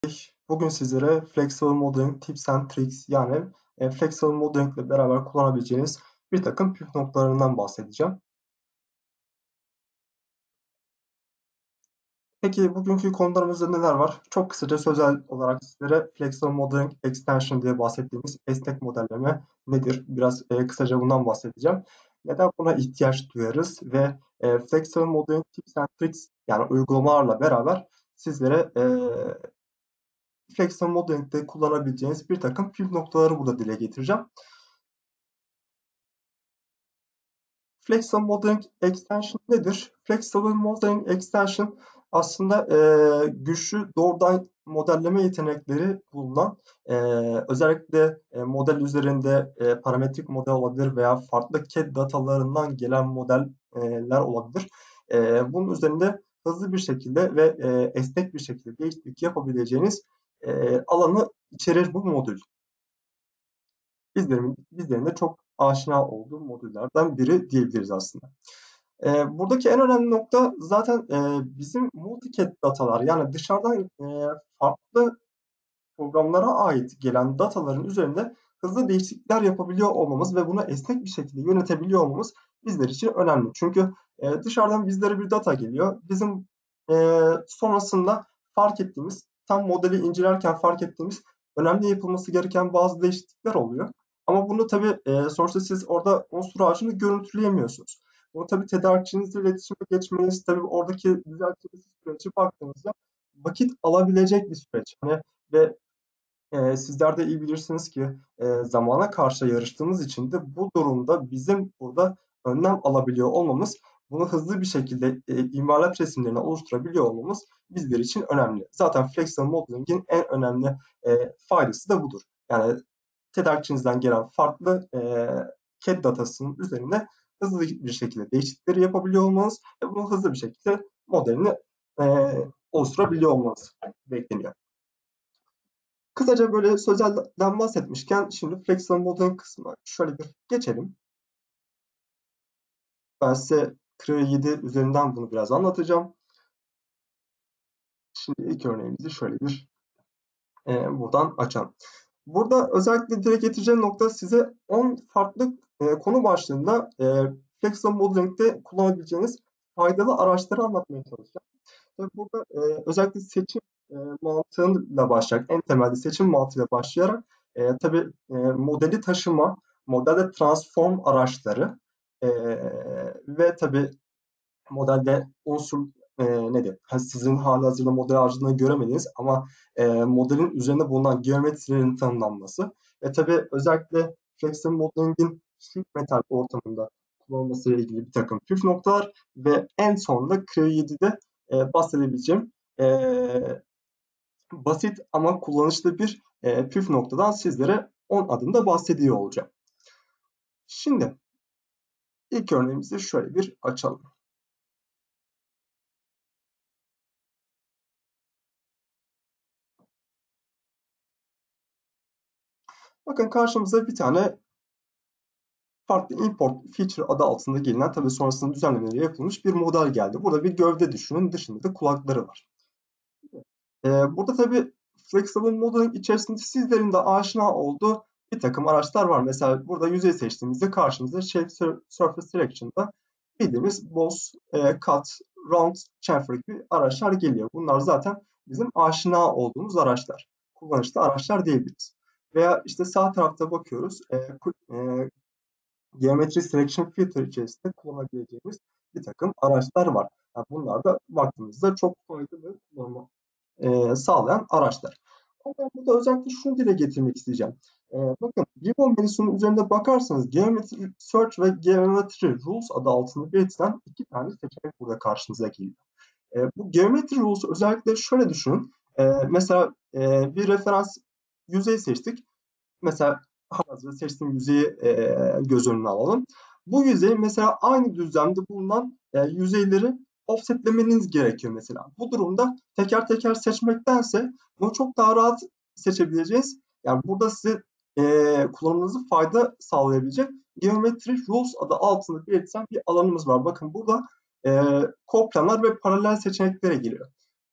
Bugün sizlere Flexible Modeling Tips and Tricks yani Flexible Modeling ile beraber kullanabileceğiniz bir takım püf noktalarından bahsedeceğim. Peki bugünkü konularımızda neler var? Çok kısaca sözel olarak sizlere Flexible Modeling Extension diye bahsettiğimiz esnek modelleme nedir? Biraz kısaca bundan bahsedeceğim. Neden buna ihtiyaç duyarız ve Flexible Modeling Tips and Tricks yani uygulamalarla beraber sizlere Flexible Modeling'de kullanabileceğiniz bir takım püf noktaları burada dile getireceğim. Flexible Modeling Extension nedir? Flexible Modeling Extension aslında güçlü doğrudan modelleme yetenekleri bulunan özellikle model üzerinde parametrik model olabilir veya farklı CAD datalarından gelen modeller olabilir. Bunun üzerinde hızlı bir şekilde ve esnek bir şekilde değişiklik yapabileceğiniz alanı içerir bu modül. Bizlerin de çok aşina olduğu modüllerden biri diyebiliriz aslında. Buradaki en önemli nokta zaten bizim multi-CAD datalar yani dışarıdan farklı programlara ait gelen dataların üzerinde hızlı değişiklikler yapabiliyor olmamız ve bunu esnek bir şekilde yönetebiliyor olmamız bizler için önemli. Çünkü dışarıdan bizlere bir data geliyor. Bizim sonrasında fark ettiğimiz, tam modeli incelerken fark ettiğimiz önemli yapılması gereken bazı değişiklikler oluyor. Ama bunu tabii sonuçta siz orada unsur ağacını görüntüleyemiyorsunuz. Bunu tabii tedarikçinizle iletişime geçmeniz, tabii oradaki düzeltmesi süreci baktığınızda vakit alabilecek bir süreç. Hani ve sizler de iyi bilirsiniz ki zamana karşı yarıştığımız için de bu durumda bizim burada önlem alabiliyor olmamız, bunu hızlı bir şekilde imalat resimlerini oluşturabiliyor olmamız bizler için önemli. Zaten Flexible Modeling'in en önemli faydası da budur. Yani tedarikçinizden gelen farklı CAD datasının üzerine hızlı bir şekilde değişiklikleri yapabiliyor olmanız ve bunu hızlı bir şekilde modelini e, oluşturabiliyor olmanız bekleniyor. Kısaca böyle sözelden bahsetmişken şimdi Flexible Modeling kısmına şöyle bir geçelim. Ben size Creo 7 üzerinden bunu biraz anlatacağım. Şimdi ilk örneğimizi şöyle bir buradan açalım. Burada özellikle dile getireceğim nokta size 10 farklı konu başlığında Flexible Modeling'de kullanabileceğiniz faydalı araçları anlatmaya çalışacağım. Tabii burada özellikle seçim mantığıyla başlayarak, en temelde seçim mantığıyla başlayarak tabii modeli taşıma, modelde transform araçları e, ve tabii modelde unsur nedir? Sizin halihazırda model harcında göremediğiniz ama modelin üzerinde bulunan geometrilerin tanımlanması ve tabii özellikle Flexible Modeling'in sheet metal ortamında kullanılması ile ilgili bir takım püf noktalar ve en sonunda Creo 7'de bahsedebileceğim basit ama kullanışlı bir püf noktadan sizlere 10 adımda bahsediyor olacağım. Şimdi ilk örneğimizi şöyle bir açalım. Bakın karşımıza bir tane farklı import feature adı altında gelinen tabii sonrasında düzenlemeleri yapılmış bir model geldi. Burada bir gövde düşünün, dışında da kulakları var. Burada tabii Flexible Modeling içerisinde sizlerin de aşina olduğu bir takım araçlar var. Mesela burada yüzey seçtiğimizde karşımıza Shape Surface Selection'da bildiğimiz Boss, Cut, Round, Chamfer gibi araçlar geliyor. Bunlar zaten bizim aşina olduğumuz araçlar. Kullanışlı araçlar diyebiliriz. Veya işte sağ tarafta bakıyoruz. Geometri Selection Filter içerisinde kullanabileceğimiz bir takım araçlar var. Yani bunlar da baktığımızda çok faydalı kullanma sağlayan araçlar. Ama ben burada özellikle şunu dile getirmek isteyeceğim. Bakın Ribbon menüsünün üzerinde bakarsanız Geometry Search ve Geometry Rules adı altında belirtilen iki tane seçenek burada karşınıza geliyor. Bu Geometry Rules özellikle şöyle düşünün. Mesela bir referans yüzey seçtik. Mesela halihazırda seçtiğim yüzeyi göz önüne alalım. Bu yüzey mesela aynı düzlemde bulunan yüzeyleri offsetlemeniz gerekiyor mesela. Bu durumda teker teker seçmektense bunu çok daha rahat seçebileceğiz. Yani burada size kullanımınızı fayda sağlayabilecek Geometry Rules adı altında belirtilen bir alanımız var. Bakın burada koplanlar ve paralel seçeneklere giriyor.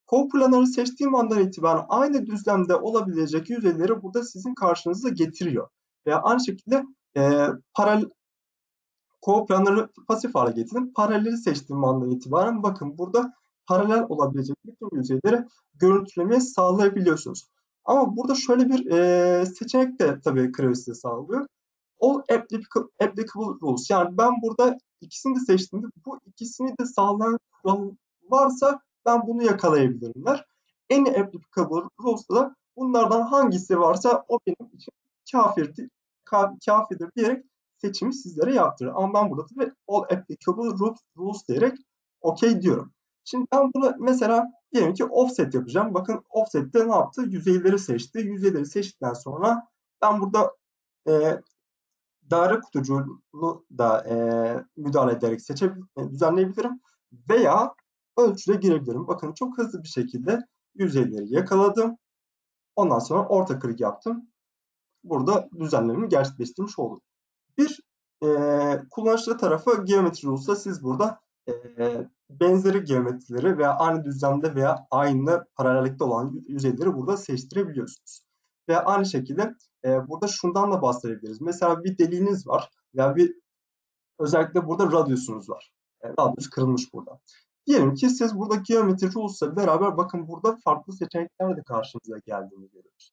Co-Planner'ı seçtiğim andan itibaren aynı düzlemde olabilecek yüzeyleri burada sizin karşınıza getiriyor. Veya aynı şekilde paralel Co-Planner'ı pasif hale getirdim. Paraleli seçtiğim andan itibaren bakın burada paralel olabilecek bütün yüzeyleri görüntülemeye sağlayabiliyorsunuz. Ama burada şöyle bir seçenek de tabii Creo size sağlıyor. All applicable rules. Yani ben burada ikisini de seçtiğimde bu ikisini de sağlayan kural varsa ben bunu yakalayabilirim der. Any applicable rules'da da bunlardan hangisi varsa o benim için kafidir, kafidir diyerek seçimi sizlere yaptırır. Ama ben burada tabii all applicable rules diyerek OK diyorum. Şimdi ben bunu mesela diyelim ki offset yapacağım. Bakın offset'te ne yaptı? Yüzeyleri seçti. Yüzeyleri seçtikten sonra ben burada e, daire kutucuğunu da müdahale ederek düzenleyebilirim. Veya ölçüde girebilirim. Bakın çok hızlı bir şekilde yüzeyleri yakaladım. Ondan sonra orta klik yaptım. Burada düzenlememi gerçekleştirmiş oldum. Bir kullanışlı tarafı Geometry Rules'ta siz burada benzeri geometrileri veya aynı düzlemde veya aynı paralellikte olan yüzeyleri burada seçtirebiliyorsunuz. Ve aynı şekilde burada şundan da bahsedebiliriz. Mesela bir deliğiniz var veya özellikle burada radyusunuz var. Radyus kırılmış burada. Diyelim ki siz burada Geometry Rules'la beraber bakın burada farklı seçenekler de karşınıza geldiğini görüyoruz.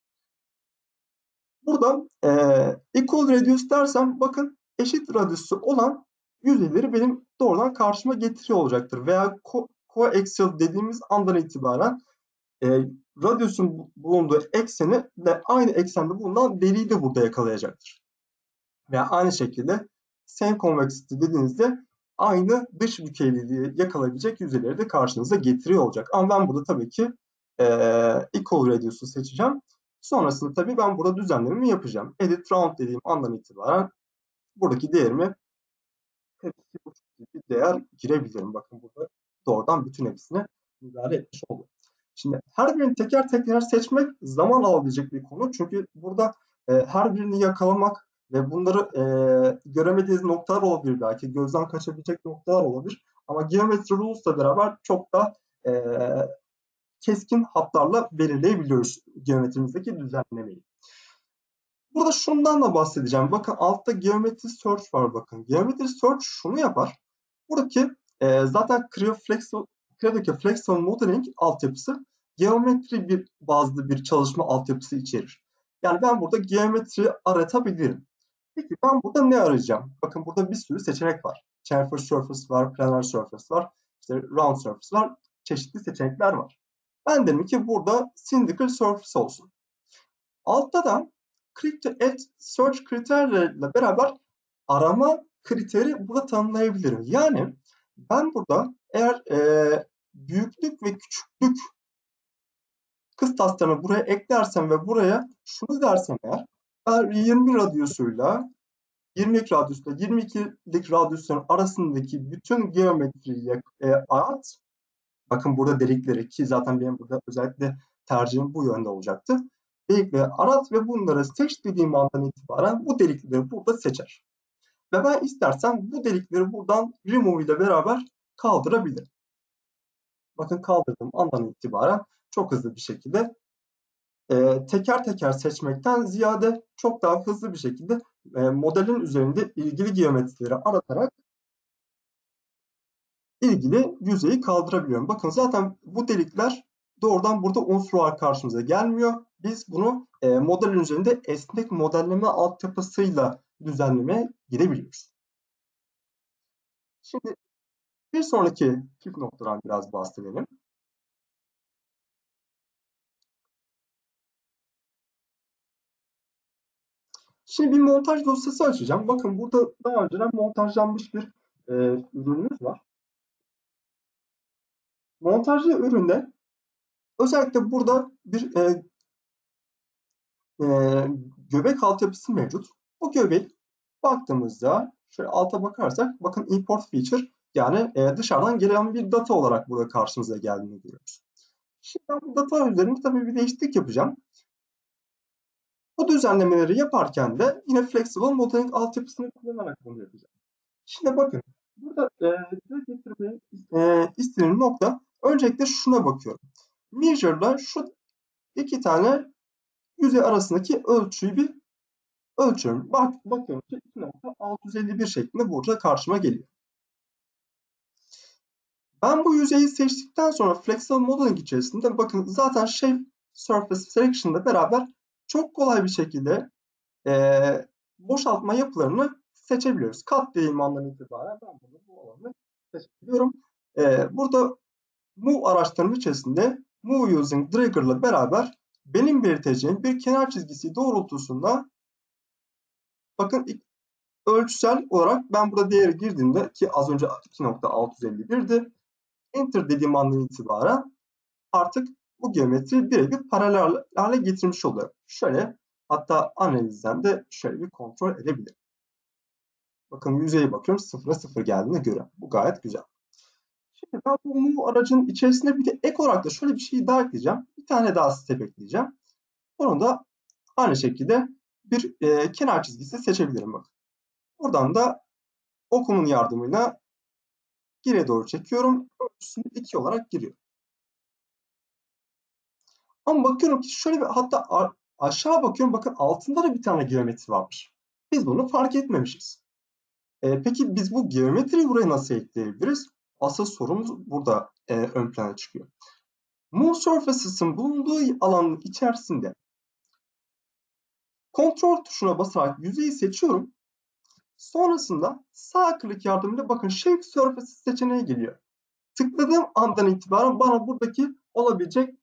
Burada equal radius dersem bakın eşit radyusu olan yüzeyleri benim doğrudan karşıma getiriyor olacaktır. Veya coaxial dediğimiz andan itibaren radyusun bulunduğu ekseni de aynı eksende bulunan deliği de burada yakalayacaktır. Veya aynı şekilde same convexity dediğinizde aynı dış bükeyliliği yakalayabilecek yüzeyleri de karşınıza getiriyor olacak. Ama ben burada tabii ki equal radius'u seçeceğim. Sonrasında tabii ben burada düzenlememi yapacağım. Edit round dediğim andan itibaren buradaki değerimi hepsi bu bir değer girebilirim. Bakın burada doğrudan bütün hepsine müdahale etmiş oldum. Şimdi her birini teker teker seçmek zaman alabilecek bir konu. Çünkü burada her birini yakalamak ve bunları göremediğiniz noktalar olabilir belki. Gözden kaçabilecek noktalar olabilir. Ama Geometry Rules'la beraber çok da e, keskin hatlarla belirleyebiliyoruz geometrimizdeki düzenlemeyi. Burada şundan da bahsedeceğim. Bakın altta Geometry Search var bakın. Geometry Search şunu yapar. Buradaki zaten Creo'daki Flexible Modeling altyapısı geometri bir bazlı bir çalışma altyapısı içerir. Yani ben burada geometri aratabilirim. Peki ben burada ne arayacağım? Bakın burada bir sürü seçenek var. Chamfer Surface var, Planar Surface var, işte Round Surface var. Çeşitli seçenekler var. Ben dedim ki burada Cylindrical Surface olsun. Altta da Click to Add Search kriterleriyle beraber arama kriteri burada tanımlayabilirim. Yani ben burada eğer büyüklük ve küçüklük kıstaslarını buraya eklersem ve buraya şunu dersem eğer ben 20 radyusuyla 22 radyusla 22'lik radyusların arasındaki bütün geometriyi arat. Bakın burada delikleri ki zaten benim burada özellikle tercihim bu yönde olacaktı. Delikleri arat ve bunları seç dediğim andan itibaren bu delikleri burada seçer. Ve ben istersem bu delikleri buradan remove ile beraber kaldırabilirim. Bakın kaldırdığım andan itibaren çok hızlı bir şekilde teker teker seçmekten ziyade çok daha hızlı bir şekilde modelin üzerinde ilgili geometrileri aratarak ilgili yüzeyi kaldırabiliyorum. Bakın zaten bu delikler doğrudan burada unsur olarak karşımıza gelmiyor. Biz bunu modelin üzerinde esnek modelleme altyapısıyla düzenlemeye girebiliyoruz. Şimdi bir sonraki püf noktadan biraz bahsedelim. Şimdi bir montaj dosyası açacağım. Bakın burada daha önceden montajlanmış bir ürünümüz var. Montajlı üründe özellikle burada bir e, göbek altyapısı mevcut. Bu göbek baktığımızda şöyle alta bakarsak bakın import feature yani dışarıdan gelen bir data olarak burada karşımıza geldiğini görüyoruz. Şimdi ben bu data üzerinde tabii bir değişiklik yapacağım. Bu düzenlemeleri yaparken de yine Flexible Modeling altyapısını kullanarak bunu yapacağım. Şimdi bakın burada dile getirmeyi istediğim nokta öncelikle şuna bakıyorum. Measure'la şu iki tane yüzey arasındaki ölçüyü bir ölçüyorum. Bakıyorum ki 2.651 şeklinde burada karşıma geliyor. Ben bu yüzeyi seçtikten sonra Flexible Modeling içerisinde bakın zaten Shape Surface Selection'la beraber çok kolay bir şekilde boşaltma yapılarını seçebiliyoruz. Kat dediğim andan itibaren ben bu alanı seçebiliyorum. Burada Move araçlarının içerisinde Move Using Trigger'la beraber benim belirteceğim bir kenar çizgisi doğrultusunda bakın ölçüsel olarak ben burada değeri girdiğimde ki az önce 2.651'di. Enter dediğim andan itibaren artık bu geometri birebir paralel hale getirmiş oluyor. Şöyle hatta analizden de şöyle bir kontrol edebilirim. Bakın yüzeye bakıyorum 0'a 0 geldiğini görüyorum. Bu gayet güzel. Şimdi ben bu move aracın içerisinde bir de ek olarak da şöyle bir şey daha ekleyeceğim. Bir tane daha step ekleyeceğim. Onu da aynı şekilde bir kenar çizgisi seçebilirim. Bakın. Buradan da okumun yardımıyla geriye doğru çekiyorum. Ölçüsünü 2 olarak giriyor. Ama bakıyorum ki şöyle bir hatta aşağı bakıyorum bakın altında da bir tane geometri varmış. Biz bunu fark etmemişiz. Peki biz bu geometriyi buraya nasıl ekleyebiliriz? Asıl sorumuz burada ön plana çıkıyor. Move Surfaces'ın bulunduğu alanın içerisinde kontrol tuşuna basarak yüzeyi seçiyorum. Sonrasında sağ klik yardımıyla bakın Shape Surfaces seçeneği geliyor. Tıkladığım andan itibaren bana buradaki olabilecek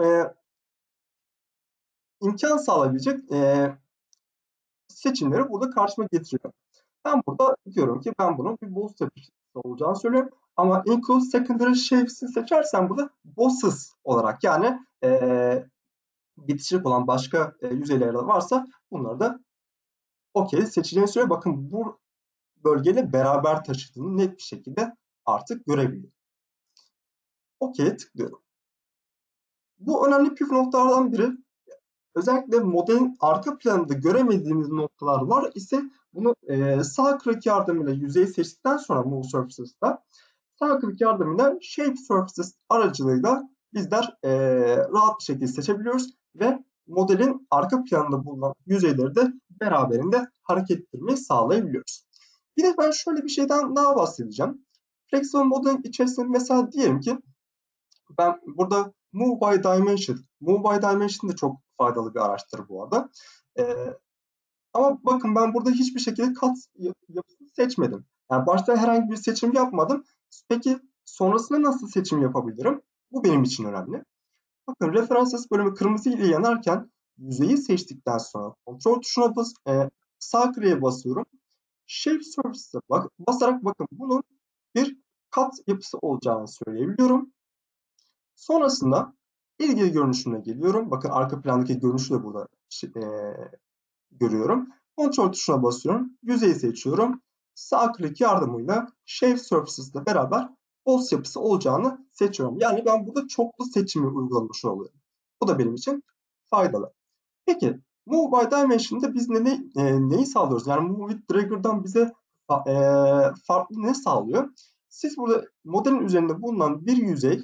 imkan sağlayabilecek seçimleri burada karşıma getiriyor. Ben burada diyorum ki ben bunun bir boss yapısı olacağını söylüyorum. Ama include secondary shapes'i seçersem burada bosses olarak yani bitişik olan başka yüzeyler de varsa bunları da okey seçeceğini söylüyor. Bakın bu bölgeyle beraber taşıdığını net bir şekilde artık görebiliyorum. Okey'e tıklıyorum. Bu önemli püf noktalardan biri. Özellikle modelin arka planında göremediğimiz noktalar var ise bunu sağ klik yardımıyla yüzeyi seçtikten sonra Move Surfaces'ta sağ klik yardımıyla Shape Surfaces aracılığıyla bizler rahat bir şekilde seçebiliyoruz ve modelin arka planında bulunan yüzeyleri de beraberinde hareket ettirmeyi sağlayabiliyoruz. Bir de ben şöyle bir şeyden daha bahsedeceğim. Flexible Modeling içerisinde mesela diyelim ki ben burada Move by Dimension. Move by Dimension de çok faydalı bir araçtır bu arada. Ama bakın ben burada hiçbir şekilde kat yapısını seçmedim. Yani başta herhangi bir seçim yapmadım. Peki sonrasında nasıl seçim yapabilirim? Bu benim için önemli. Bakın References bölümü kırmızı ile yanarken yüzeyi seçtikten sonra kontrol tuşuna sağ kliğe basıyorum. Shape Surface'e basarak bakın bunun bir kat yapısı olacağını söyleyebiliyorum. Sonrasında ilgili görünüşüne geliyorum. Bakın arka plandaki görünüşü de burada görüyorum. Kontrol tuşuna basıyorum. Yüzeyi seçiyorum. Sağ klik yardımıyla Shape Surfaces ile beraber boss yapısı olacağını seçiyorum. Yani ben burada çoklu seçimi uygulamış oluyorum. Bu da benim için faydalı. Peki Move by Dimension'da biz neyi sağlıyoruz? Yani Move with Trigger'dan bize farklı ne sağlıyor? Siz burada modelin üzerinde bulunan bir yüzey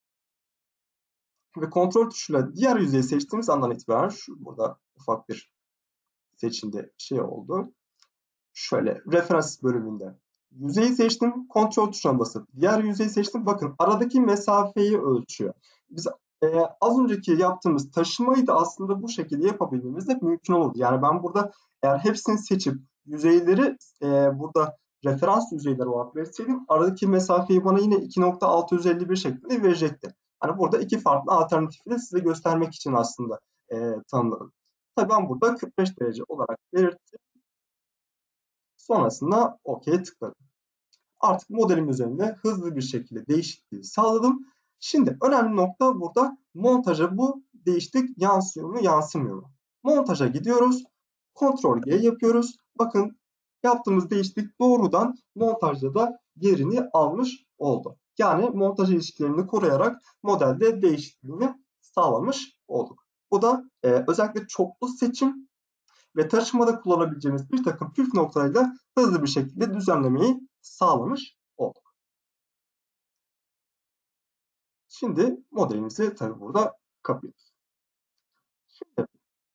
ve kontrol tuşuyla diğer yüzeyi seçtiğimiz andan itibaren burada ufak bir seçimde şey oldu. Şöyle referans bölümünde yüzeyi seçtim. Kontrol tuşuna basıp diğer yüzeyi seçtim. Bakın aradaki mesafeyi ölçüyor. Biz az önceki yaptığımız taşımayı da aslında bu şekilde yapabilmemiz de mümkün olurdu. Yani ben burada eğer hepsini seçip yüzeyleri burada referans yüzeyleri olarak verseydim aradaki mesafeyi bana yine 2.651 şeklinde verecekti. Hani burada iki farklı alternatifi de size göstermek için aslında tanımladım. Tabii ben burada 45 derece olarak belirttim. Sonrasında OK'ye tıkladım. Artık modelim üzerinde hızlı bir şekilde değişikliği sağladım. Şimdi önemli nokta burada montaja bu değişiklik yansıyor mu yansımıyor mu? Montaja gidiyoruz. Ctrl G yapıyoruz. Bakın yaptığımız değişiklik doğrudan montajda da yerini almış oldu. Yani montaj ilişkilerini koruyarak modelde değişikliğini sağlamış olduk. Bu da özellikle çoklu seçim ve taşımada kullanabileceğimiz bir takım püf noktalarıyla hızlı bir şekilde düzenlemeyi sağlamış olduk. Şimdi modelimizi tabii burada kapıyoruz. Şimdi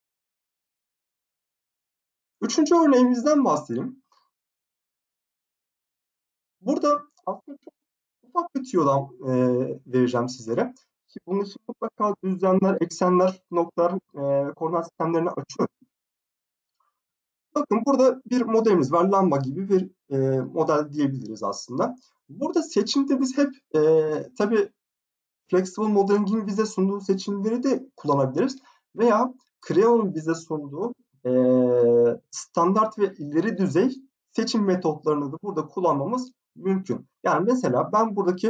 üçüncü örneğimizden bahsedeyim. Burada aslında çok ufak bir tüyodan vereceğim sizlere. Ki bunun için mutlaka düzlemler, eksenler, noktalar, koordinat sistemlerini açıyorum. Bakın burada bir modelimiz var. Lamba gibi bir model diyebiliriz aslında. Burada seçimde biz hep tabii Flexible Modeling'in bize sunduğu seçimleri de kullanabiliriz. Veya Creo'nun bize sunduğu standart ve ileri düzey seçim metotlarını da burada kullanmamız mümkün. Yani mesela ben buradaki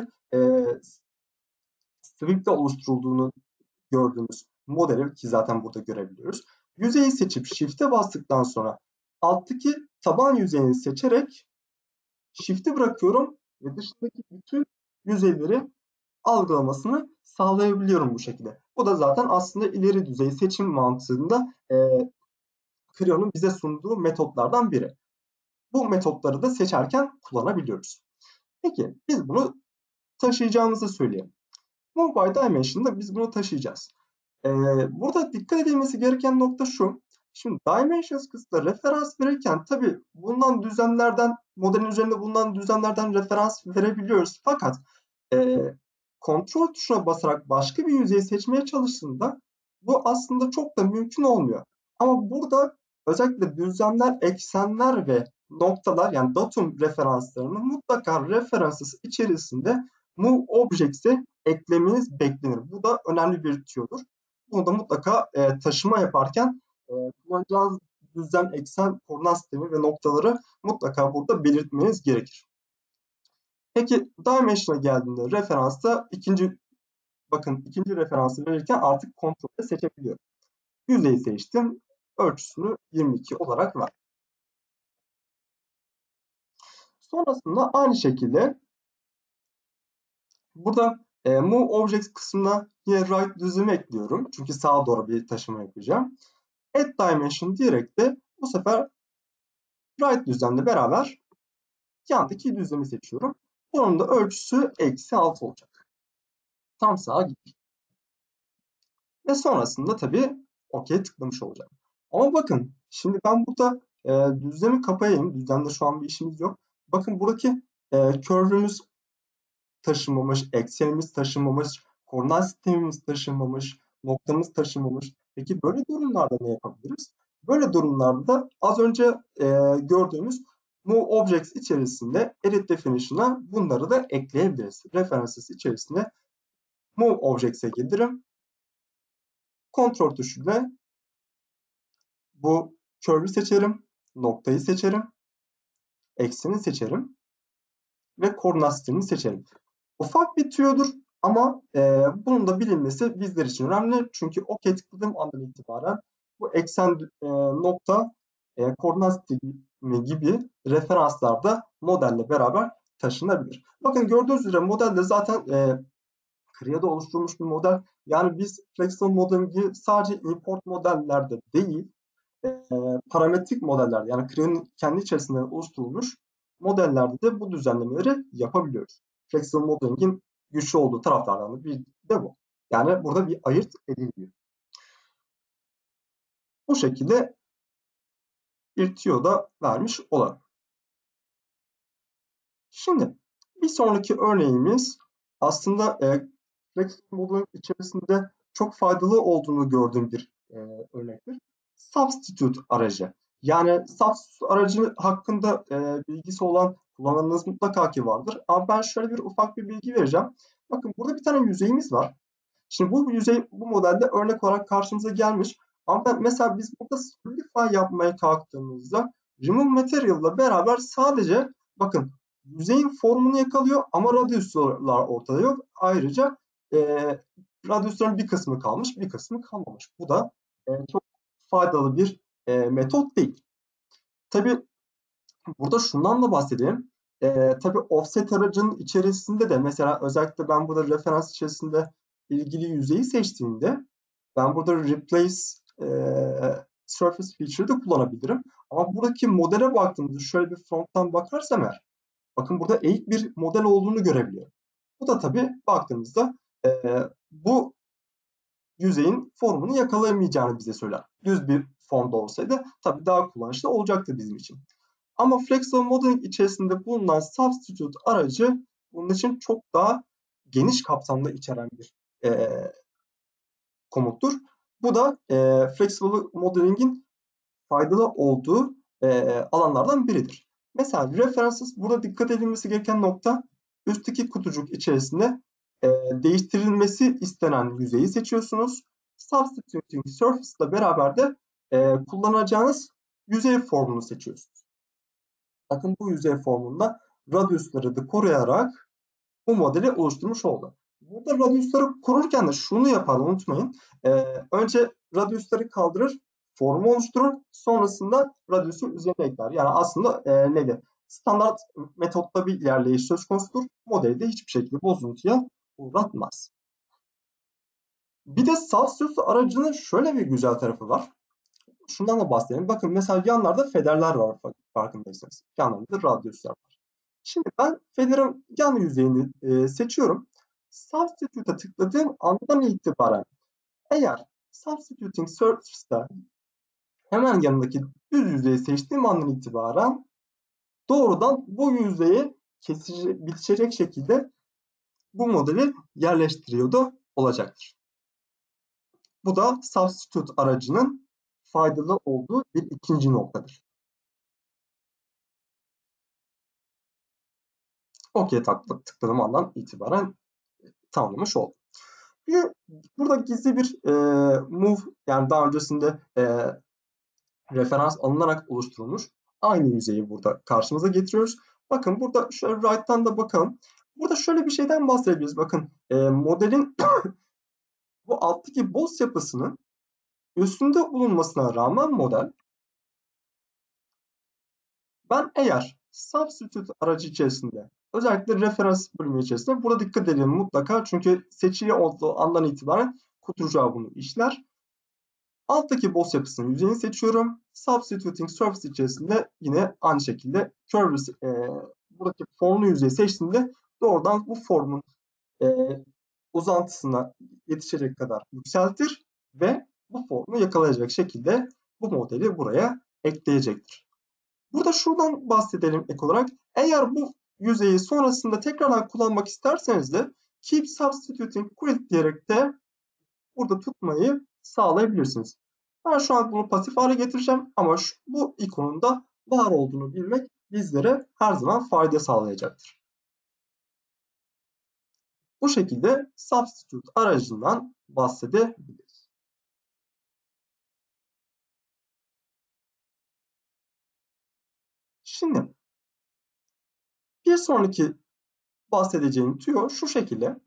Swift'te oluşturulduğunu gördüğümüz modeli ki zaten burada görebiliyoruz. Yüzeyi seçip Shift'e bastıktan sonra alttaki taban yüzeyini seçerek Shift'i bırakıyorum ve dışındaki bütün yüzeyleri algılamasını sağlayabiliyorum bu şekilde. Bu da zaten aslında ileri düzey seçim mantığında Creo'nun bize sunduğu metotlardan biri. Bu metotları da seçerken kullanabiliyoruz. Peki biz bunu taşıyacağımızı söyleyelim. Move by Dimension'da biz bunu taşıyacağız. Burada dikkat edilmesi gereken nokta şu. Şimdi Dimensions kısmında referans verirken tabii bulunan düzenlerden, modelin üzerinde bulunan düzenlerden referans verebiliyoruz. Fakat kontrol tuşuna basarak başka bir yüzeyi seçmeye çalıştığında bu aslında çok da mümkün olmuyor. Ama burada özellikle düzlemler, eksenler ve noktalar yani datum referanslarını mutlaka referances içerisinde Move Objects'e eklemeniz beklenir. Bu da önemli bir tüyodur. Bunu da mutlaka taşıma yaparken kullanacağınız düzlem, eksen, koordinat sistemi ve noktaları mutlaka burada belirtmeniz gerekir. Peki Dimension'a geldiğinde referansta ikinci referansı verirken artık kontrolle seçebiliyorum. Yüzeyi seçtim. Ölçüsünü 22 olarak ver. Sonrasında aynı şekilde burada Move Objects kısmına yine right düzlemi ekliyorum. Çünkü sağa doğru bir taşıma yapacağım. Add Dimension diyerek de bu sefer right düzlemle beraber yandaki düzlemi seçiyorum. Bunun da ölçüsü -6 olacak. Tam sağa gitmiş. Ve sonrasında tabii OK'ye tıklamış olacağım. Ama bakın şimdi ben burada düzlemi kapayayım. Düzlemde şu an bir işimiz yok. Bakın buradaki curve'ümüz taşınmamış, eksenimiz taşınmamış, koordinat sistemimiz taşınmamış, noktamız taşınmamış. Peki böyle durumlarda ne yapabiliriz? Böyle durumlarda da az önce gördüğümüz Move Objects içerisinde Edit Definition'a bunları da ekleyebiliriz. References içerisinde Move Objects'e gelirim. Kontrol tuşuyla bu curve'ü seçerim, noktayı seçerim, ekseni seçerim ve koordinat sistemini seçerim. Ufak bir tüyodur ama bunun da bilinmesi bizler için önemli. Çünkü OK tıkladığım andan itibaren bu eksen nokta koordinat sistemi gibi referanslar da modelle beraber taşınabilir. Bakın gördüğünüz üzere modelde zaten Creo'da oluşturulmuş bir model. Yani biz Flexible Modeling'i sadece import modellerde değil, parametrik modeller yani Creo'nun kendi içerisinde oluşturulmuş modellerde de bu düzenlemeleri yapabiliyoruz. Flexible Modeling'in güçlü olduğu taraflardan bir de bu. Yani burada bir ayırt ediliyor. Bu şekilde bir tüyo da vermiş olalım. Şimdi bir sonraki örneğimiz aslında Flexible Modeling içerisinde çok faydalı olduğunu gördüğüm bir örnektir. Substitute aracı. Yani substitute aracı hakkında bilgisi olan kullananınız mutlaka ki vardır. Ama ben şöyle bir ufak bir bilgi vereceğim. Bakın burada bir tane yüzeyimiz var. Şimdi bu yüzey bu modelde örnek olarak karşımıza gelmiş. Ama mesela biz burada Solidify yapmaya kalktığımızda Remove Material ile beraber sadece bakın yüzeyin formunu yakalıyor ama radyuslar ortada yok. Ayrıca e, radyusların bir kısmı kalmış, bir kısmı kalmamış. Bu da çok faydalı bir metot değil. Tabii burada şundan da bahsedeyim. Tabii offset aracının içerisinde de mesela özellikle ben burada referans içerisinde ilgili yüzeyi seçtiğimde ben burada replace surface feature'ı da kullanabilirim. Ama buradaki modele baktığımızda şöyle bir fronttan bakarsam eğer bakın burada eğik bir model olduğunu görebiliyorum. Bu da tabii baktığımızda bu yüzeyin formunu yakalayamayacağını bize söyler. Düz bir formda olsaydı tabii daha kullanışlı olacaktı bizim için. Ama Flexible Modeling içerisinde bulunan Substitute aracı bunun için çok daha geniş kapsamda içeren bir komuttur. Bu da Flexible Modeling'in faydalı olduğu alanlardan biridir. Mesela references, burada dikkat edilmesi gereken nokta, üstteki kutucuk içerisinde değiştirilmesi istenen yüzeyi seçiyorsunuz. Substituting Surface ile beraber de kullanacağınız yüzey formunu seçiyorsunuz. Bakın bu yüzey formunda radyusları da koruyarak bu modeli oluşturmuş oldu. Burada radyusları korurken de şunu yapar, unutmayın. Önce radyusları kaldırır, formu oluşturur. Sonrasında radyusu üzerine ekler. Yani aslında neydi? Standart metotta bir ilerleyiş söz konusudur. Modeli de hiçbir şekilde bozuntuya uğratmaz. Bir de Celsius aracının şöyle bir güzel tarafı var. Şundan da bahsedelim. Bakın mesela yanlarda federler var, farkındaysanız. Yanlarda da radyuslar var. Şimdi ben federin yan yüzeyini seçiyorum. Substitute'a tıkladığım andan itibaren, eğer Substituting Surface'da hemen yanındaki düz yüzeyi seçtiğim andan itibaren doğrudan bu yüzeye bitişecek şekilde bu modeli yerleştiriyordu olacaktır. Bu da Substitute aracının faydalı olduğu bir ikinci noktadır. OK tıkladığım andan itibaren tamamlamış oldum. Bir burada gizli bir move, yani daha öncesinde referans alınarak oluşturulmuş aynı yüzeyi burada karşımıza getiriyoruz. Bakın burada şöyle right'tan da bakalım. Burada şöyle bir şeyden bahsedebiliriz. Bakın modelin bu alttaki boss yapısının üstünde bulunmasına rağmen model, ben eğer substitute aracı içerisinde, özellikle referans bölümü içerisinde burada dikkat edelim mutlaka, çünkü seçili olduğu andan itibaren kutucuğa bunu işler. Alttaki boss yapısının yüzeyini seçiyorum. Substituting Surface içerisinde yine aynı şekilde curves, buradaki formlu yüzeyi seçtiğimde doğrudan bu formun e, uzantısına yetişecek kadar yükseltir ve bu formu yakalayacak şekilde bu modeli buraya ekleyecektir. Burada şuradan bahsedelim ek olarak. Eğer bu yüzeyi sonrasında tekrardan kullanmak isterseniz de Keep Substituting Quick diyerek de burada tutmayı sağlayabilirsiniz. Ben şu an bunu pasif hale getireceğim ama bu ikonun da var olduğunu bilmek bizlere her zaman fayda sağlayacaktır. Bu şekilde Substitute aracından bahsedebiliriz. Şimdi bir sonraki bahsedeceğim tüyo şu şekilde.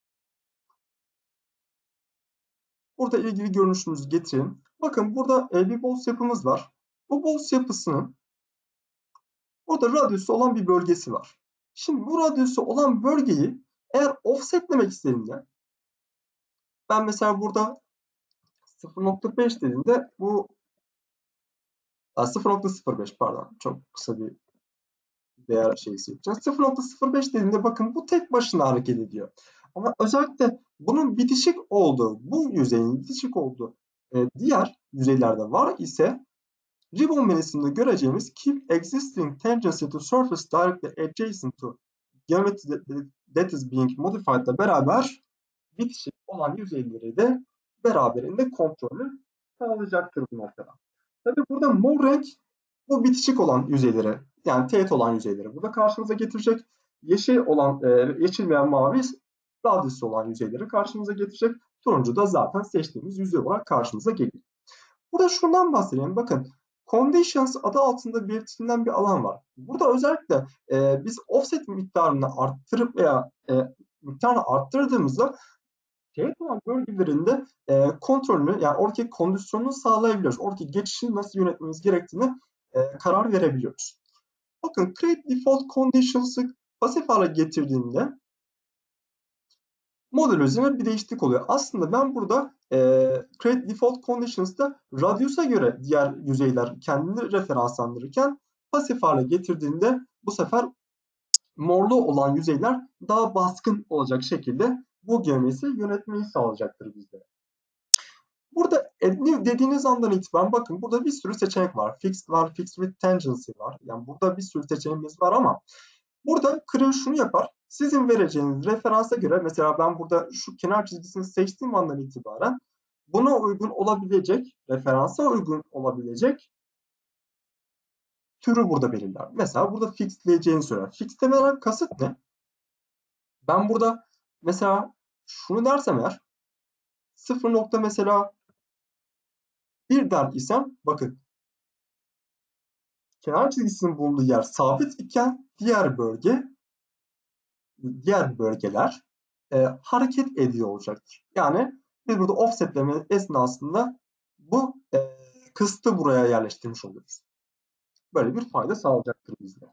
Burada ilgili görünüşümüzü getirelim. Bakın burada bir boss yapımız var. Bu boss yapısının burada radyüsü olan bir bölgesi var. Şimdi bu radyüsü olan bölgeyi eğer offsetlemek istediğimde, ben mesela burada 0.5 dediğimde bu 0.05, pardon, çok kısa bir değer şeysi yapacağız. 0.05 dediğimde bakın bu tek başına hareket ediyor. Ama özellikle bunun bitişik olduğu, bu yüzeyin bitişik olduğu diğer yüzeylerde var ise ribbon menüsünde göreceğimiz Keep Existing Tangency to Surface Directly Adjacent to Geometry that is being modified ile beraber bitişik olan yüzeyleri de beraberinde kontrolü sağlayacaktır bu noktada. Tabii burada mor renk bu bitişik olan yüzeyleri, yani teğet olan yüzeyleri burada karşımıza getirecek. Yeşil olan, yeşil veya mavi radyüsü olan yüzeyleri karşımıza getirecek. Turuncu da zaten seçtiğimiz yüzey olarak karşımıza geliyor. Burada şundan bahsedelim. Bakın, Conditions adı altında belirtilen bir alan var. Burada özellikle biz offset miktarını arttırıp veya miktarını arttırdığımızda teğet olan bölgelerinde kontrolünü, yani oradaki kondisyonunu sağlayabiliyoruz. Oradaki geçişi nasıl yönetmemiz gerektiğini karar verebiliyoruz. Bakın, Create Default Conditions'ı pasif hale getirdiğimde model üzerine bir değişiklik oluyor. Aslında ben burada Create Default Conditions'da radius'a göre diğer yüzeyler kendini referanslandırırken pasif hale getirdiğinde bu sefer morlu olan yüzeyler daha baskın olacak şekilde bu geometri yönetmeyi sağlayacaktır bizlere. Burada add new dediğiniz andan itibaren bakın burada bir sürü seçenek var. Fixed var, fixed with tangency var. Yani burada bir sürü seçeneğimiz var ama burada Creo şunu yapar. Sizin vereceğiniz referansa göre mesela ben burada şu kenar çizgisini seçtiğim andan itibaren buna uygun olabilecek, referansa uygun olabilecek türü burada belirler. Mesela burada fixleyeceğini söyler. Fixlemeden kasıt ne? Ben burada mesela şunu dersem eğer 0 nokta mesela 1 der isem bakın kenar çizgisinin bulunduğu yer sabit iken diğer bölgeler hareket ediyor olacaktır. Yani biz burada offsetleme esnasında bu kısıtı buraya yerleştirmiş oluyoruz. Böyle bir fayda sağlayacaktır bizlere.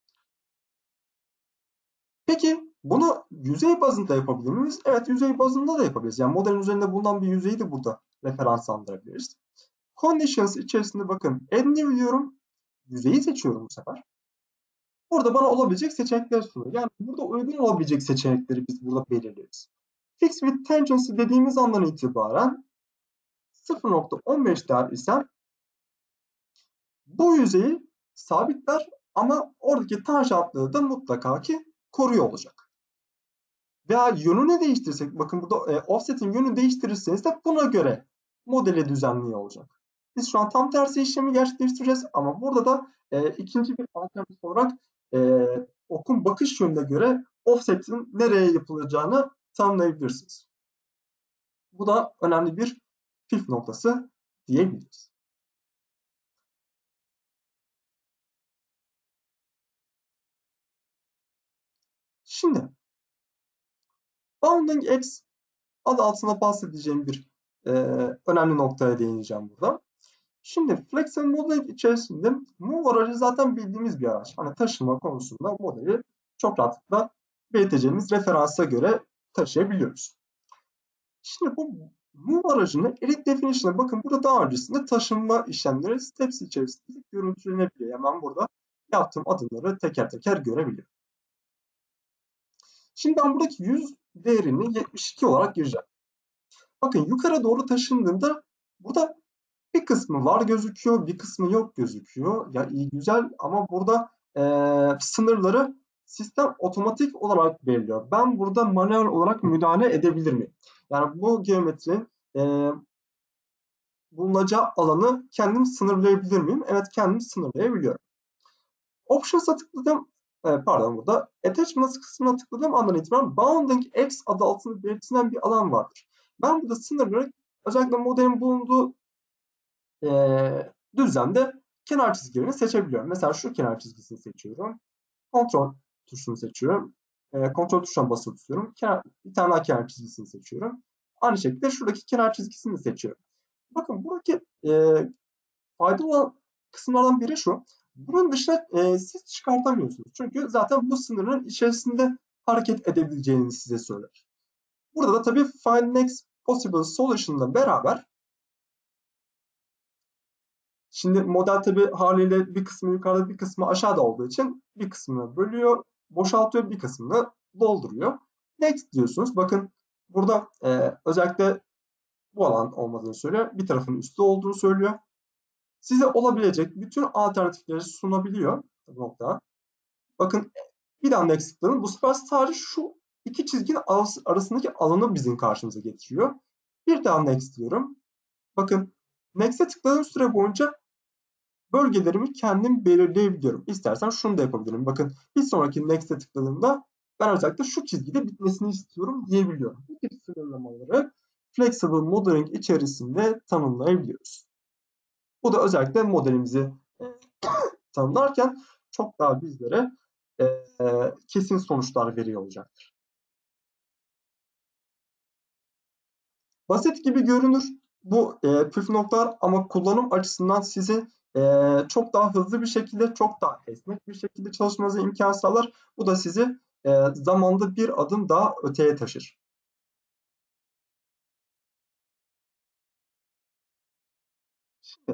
Peki bunu yüzey bazında yapabilir miyiz? Evet, yüzey bazında da yapabiliriz. Yani modelin üzerinde bulunan bir yüzeyi de burada referanslandırabiliriz. Conditions içerisinde bakın add new diyorum. Yüzeyi seçiyorum bu sefer. Burada bana olabilecek seçenekler sunuyor. Yani burada uygun olabilecek seçenekleri biz burada belirleriz. Fix with tangency dediğimiz andan itibaren 0.15 der isem bu yüzeyi sabitler ama oradaki tanjantlığı da mutlaka ki koruyor olacak. Veya yönünü değiştirirsek, bakın burada offset'in yönünü değiştirirseniz de buna göre modeli düzenliyor olacak. Biz şu an tam tersi işlemi gerçekleştireceğiz ama burada da ikinci bir alternatif olarak okun bakış yönüne göre offset'in nereye yapılacağını tanımlayabilirsiniz. Bu da önemli bir püf noktası diyebiliriz. Şimdi Bounding X adı altında bahsedeceğim bir önemli noktaya değineceğim burada. Şimdi Flexible Modeling içerisinde Move aracı zaten bildiğimiz bir araç. Hani taşıma konusunda modeli çok rahatlıkla belirteceğimiz referansa göre taşıyabiliyoruz. Şimdi bu Move aracının Edit Definition'a bakın burada daha öncesinde taşınma işlemleri steps içerisinde görüntülenebiliyor. Yani ben burada yaptığım adımları teker teker görebiliyorum. Şimdi ben buradaki 100 değerini 72 olarak gireceğim. Bakın yukarı doğru taşındığında burada bir kısmı var gözüküyor, bir kısmı yok gözüküyor. Ya iyi güzel ama burada sınırları sistem otomatik olarak belirliyor. Ben burada manuel olarak müdahale edebilir miyim? Yani bu geometrinin bulunacağı alanı kendim sınırlayabilir miyim? Evet, kendim sınırlayabiliyorum. Options'a tıkladım. Pardon, burada Attachments kısmına tıkladığım andan itibaren Bounding X adı altında belirtilen bir alan vardır. Ben burada sınırları özellikle modelin bulunduğu düzlemde kenar çizgilerini seçebiliyorum. Mesela şu kenar çizgisini seçiyorum. Kontrol tuşunu seçiyorum. Kontrol tuşuna basılı tutuyorum. Bir tane daha kenar çizgisini seçiyorum. Aynı şekilde şuradaki kenar çizgisini seçiyorum. Bakın buradaki faydalı olan kısımlardan biri şu. Bunun dışına siz çıkartamıyorsunuz. Çünkü zaten bu sınırın içerisinde hareket edebileceğini size söyler. Burada da tabii Find Next Possible Solution'la beraber şimdi model tabii haliyle bir kısmı yukarıda bir kısmı aşağıda olduğu için bir kısmını bölüyor, boşaltıyor, bir kısmını dolduruyor. Next diyorsunuz. Bakın burada özellikle bu alan olmadığını söylüyor. Bir tarafın üstü olduğunu söylüyor. Size olabilecek bütün alternatifleri sunabiliyor bu noktada. Bakın bir daha next tıklayın. Bu sefer sadece şu iki çizginin arasındaki alanı bizim karşımıza getiriyor. Bir daha next diyorum. Bakın next'e tıkladığım süre boyunca bölgelerimi kendim belirleyebiliyorum. İstersen şunu da yapabilirim. Bakın bir sonraki next'e tıkladığımda ben özellikle şu çizgide bitmesini istiyorum diyebiliyorum. Bu tip sınırlamaları Flexible Modeling içerisinde tanımlayabiliyoruz. Bu da özellikle modelimizi tanımlarken çok daha bizlere kesin sonuçlar veriyor olacaktır. Basit gibi görünür bu püf noktalar ama kullanım açısından sizi çok daha hızlı bir şekilde, çok daha esnek bir şekilde çalışmanıza imkan sağlar. Bu da sizi zamanda bir adım daha öteye taşır. Şimdi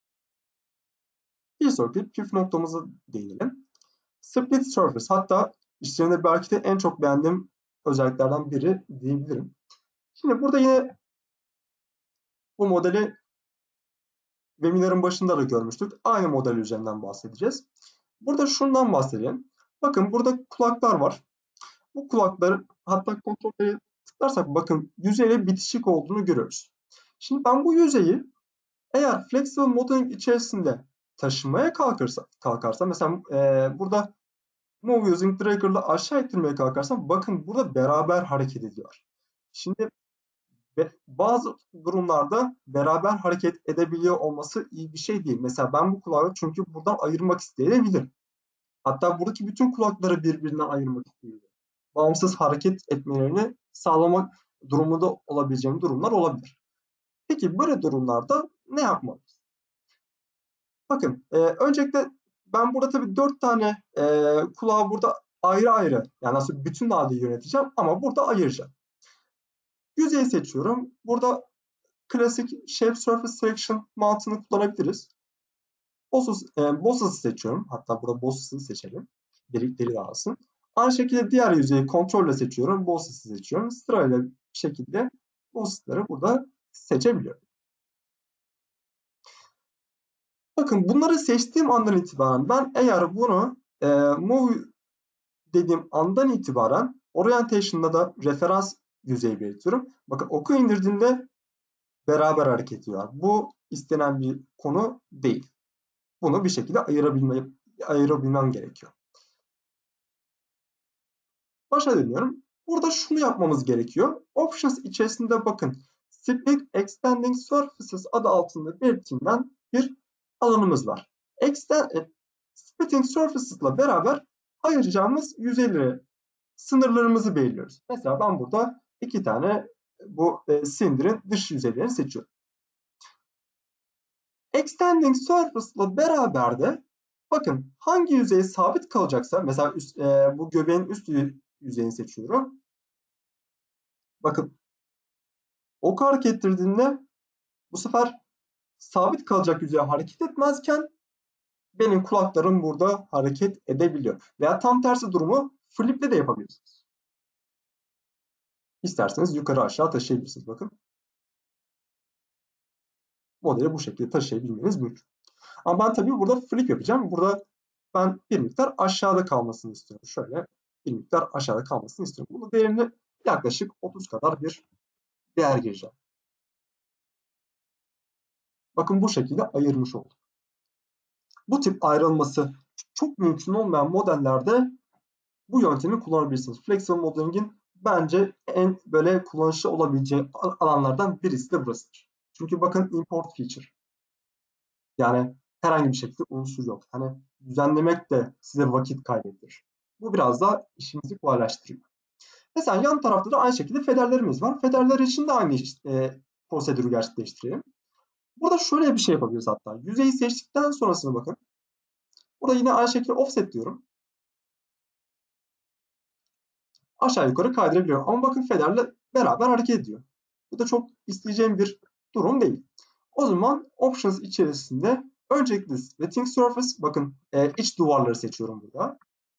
bir sonraki püf noktamıza değinelim. Split Surface, hatta işlerinde belki de en çok beğendiğim özelliklerden biri diyebilirim. Şimdi burada yine bu modeli webinarın başında da görmüştük. Aynı model üzerinden bahsedeceğiz. Burada şundan bahsedeyim. Bakın burada kulaklar var. Bu kulakları hatta kontrolleri tıklarsak bakın yüzeyle bitişik olduğunu görüyoruz. Şimdi ben bu yüzeyi eğer flexible modeling içerisinde taşımaya kalkarsam mesela burada move using tracker'la aşağı ittirmeye kalkarsam bakın burada beraber hareket ediyor. Şimdi bazı durumlarda beraber hareket edebiliyor olması iyi bir şey değil. Mesela ben bu kulağı çünkü buradan ayırmak isteyebilirim. Hatta buradaki bütün kulakları birbirinden ayırmak isteyebilirim. Bağımsız hareket etmelerini sağlamak durumunda olabileceğim durumlar olabilir. Peki böyle durumlarda ne yapmalıyız? Bakın öncelikle ben burada tabii 4 tane kulağı burada ayrı ayrı yani aslında bütün halde yöneteceğim ama burada ayıracağım. Yüzeyi seçiyorum. Burada klasik Shape Surface Selection mantığını kullanabiliriz. Bosses'ı seçiyorum. Hatta burada Bosses'ı seçelim. Delikleri dağılsın. Aynı şekilde diğer yüzeyi kontrolle seçiyorum. Bosses'ı seçiyorum. Sırayla bir şekilde Bosses'ları burada seçebiliyorum. Bakın bunları seçtiğim andan itibaren ben eğer bunu Move dediğim andan itibaren Orientation'da da referans yüzeyi belirtiyorum. Bakın oku indirdiğimde beraber hareket ediyor. Bu istenen bir konu değil. Bunu bir şekilde ayırabilmem gerekiyor. Başa dönüyorum. Burada şunu yapmamız gerekiyor. Options içerisinde bakın Split Extending Surfaces adı altında belirtilen bir alanımız var. Splitting Surfaces ile beraber ayıracağımız yüzeyleri, sınırlarımızı belirliyoruz. Mesela ben burada 2 tane bu silindirin dış yüzeylerini seçiyorum. Extending Surface ile beraber de bakın hangi yüzeye sabit kalacaksa mesela bu göbeğin üst yüzeyini seçiyorum. Bakın oku hareket ettirdiğinde bu sefer sabit kalacak yüzeye hareket etmezken benim kulaklarım burada hareket edebiliyor. Veya tam tersi durumu fliple de yapabilirsiniz. İsterseniz yukarı aşağı taşıyabilirsiniz. Bakın modeli bu şekilde taşıyabilmeniz mümkün. Ama ben tabii burada flip yapacağım. Burada ben bir miktar aşağıda kalmasını istiyorum. Şöyle bir miktar aşağıda kalmasını istiyorum. Bunun değerini yaklaşık 30 kadar bir değer gireceğim. Bakın bu şekilde ayırmış oldum. Bu tip ayrılması çok mümkün olmayan modellerde bu yöntemi kullanabilirsiniz. Flexible modeling'in bence en böyle kullanışlı olabileceği alanlardan birisi de burasıdır. Çünkü bakın import feature. Yani herhangi bir şekilde unsur yok. Hani düzenlemek de size vakit kaybettirir. Bu biraz da işimizi kolaylaştırıyor. Mesela yan tarafta da aynı şekilde federlerimiz var. Federler için de aynı prosedürü gerçekleştirelim. Burada şöyle bir şey yapabiliriz hatta. Yüzeyi seçtikten sonrasına bakın. Burada yine aynı şekilde offset diyorum. Aşağı yukarı kaydırabiliyorum. Ama bakın federle beraber hareket ediyor. Bu da çok isteyeceğim bir durum değil. O zaman options içerisinde öncelikle splitting surface, bakın iç duvarları seçiyorum burada.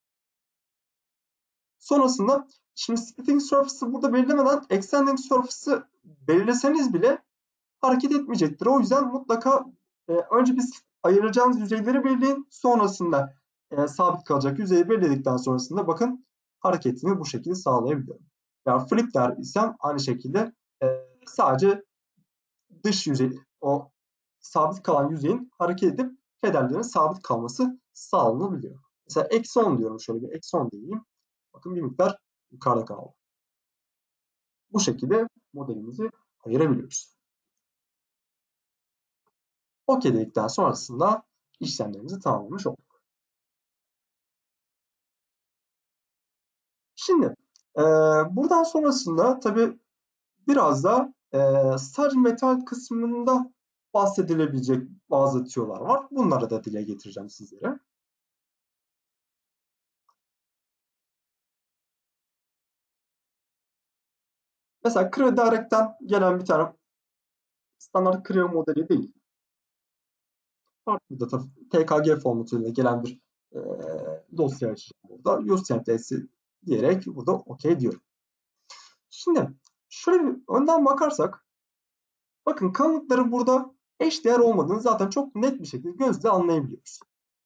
Sonrasında şimdi splitting surface'ı burada belirlemeden extending surface'ı belirleseniz bile hareket etmeyecektir. O yüzden mutlaka önce biz ayıracağınız yüzeyleri belirleyin. Sonrasında sabit kalacak yüzeyi belirledikten sonrasında bakın hareketini bu şekilde sağlayabiliyorum. Yani flip der isem aynı şekilde sadece dış yüzey, o sabit kalan yüzeyin hareket edip federlerin sabit kalması sağlanabiliyor. Mesela eksi 10 diyorum, şöyle bir eksi 10 diyeyim. Bakın bir miktar yukarıda kaldı. Bu şekilde modelimizi ayırabiliyoruz. OK dedikten sonrasında işlemlerimizi tamamlamış olduk. Şimdi buradan sonrasında tabii biraz da sadece metal kısmında bahsedilebilecek bazı tüyolar var. Bunları da dile getireceğim sizlere. Mesela Creo Direct'ten gelen bir tane standart Creo modeli değil. Farklı da TKG formatıyla gelen bir dosya açacağım burada. Use template'i diyerek burada OK diyorum. Şimdi şöyle bir önden bakarsak, bakın kalınlıkları burada eşdeğer olmadığını zaten çok net bir şekilde gözle anlayabiliyoruz.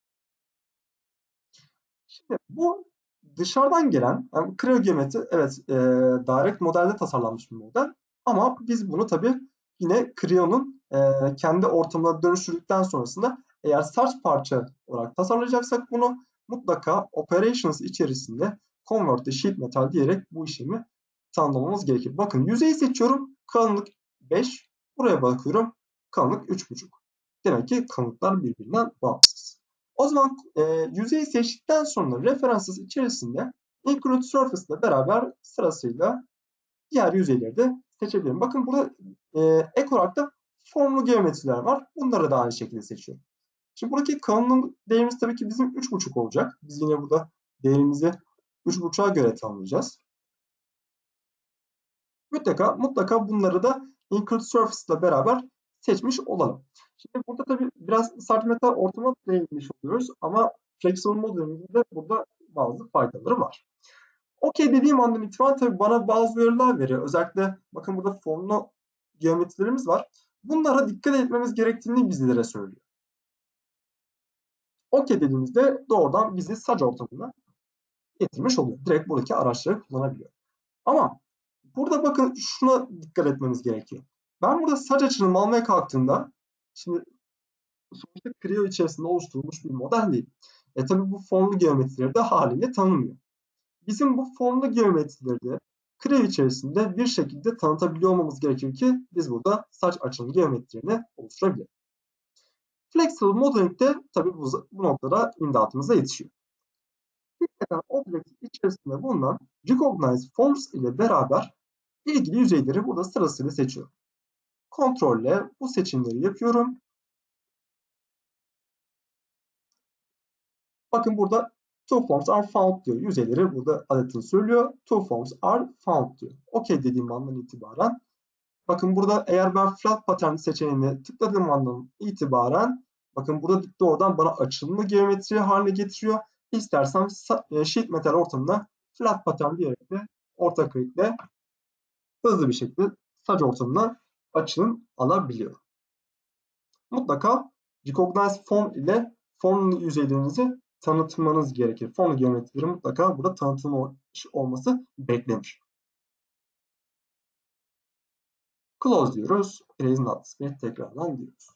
Şimdi bu dışarıdan gelen yani Creo geometri, evet, direct modelde tasarlanmış bir model ama biz bunu tabii yine Creo'nun kendi ortamına dönüştürdükten sonrasında eğer saç parça olarak tasarlayacaksak bunu mutlaka operations içerisinde convert to sheet metal diyerek bu işlemi tanımlamamız gerekir. Bakın yüzeyi seçiyorum, kalınlık 5, buraya bakıyorum, kalınlık 3,5. Demek ki kalınlıklar birbirinden bağımsız. O zaman yüzeyi seçtikten sonra referanssız içerisinde include surface ile beraber sırasıyla diğer yüzeyleri de seçebilirim. Bakın burada ek olarak da formlu geometriler var. Bunları da aynı şekilde seçiyorum. Şimdi buradaki kalınlığın değerimiz tabii ki bizim 3,5 olacak. Biz yine burada değerimizi 3,5'a göre tanımlayacağız. Mutlaka bunları da include surface ile beraber seçmiş olalım. Şimdi burada tabii biraz santimetre ortama değinmiş oluyoruz ama flexible modelimizin de burada bazı faydaları var. Okey dediğim andan itibaren tabii bana bazı uyarılar veriyor. Özellikle bakın burada formlu geometrilerimiz var. Bunlara dikkat etmemiz gerektiğini bizlere söylüyor. Okey dediğimizde doğrudan bizi sac ortamına getirmiş oluyor. Direkt buradaki araçları kullanabiliyor. Ama burada bakın şuna dikkat etmemiz gerekiyor. Ben burada saç açılımı almaya kalktığımda, şimdi sonuçta Creo içerisinde oluşturulmuş bir model değil. Tabii bu formlu geometrileri de haliyle tanımıyor. Bizim bu formlu geometrileri de Creo içerisinde bir şekilde tanıtabiliyor olmamız gerekir ki biz burada saç açılımı geometrilerini oluşturabiliriz. Flexible Modeling de tabii bu noktada imdatımıza yetişiyor. Nispeten Object içerisinde bulunan Recognize Forms ile beraber ilgili yüzeyleri burada sırasıyla seçiyorum. Kontrolle bu seçimleri yapıyorum. Bakın burada two forms are found diyor. Yüzeyleri burada adetini söylüyor. Two forms are found diyor. OK dediğim andan itibaren bakın burada eğer ben flat pattern seçeneğini tıkladığım andan itibaren bakın burada doğrudan bana açılımlı geometri haline getiriyor. İstersem sheet metal ortamına flat pattern diyerek de orta klikle hızlı bir şekilde saç ortamına açılım alabiliyorum. Mutlaka Recognize Form ile form yüzeylerinizi tanıtmanız gerekir. Form geometrileri mutlaka burada tanıtılmış olması beklenir. Close diyoruz. Erase not ve tekrardan diyoruz.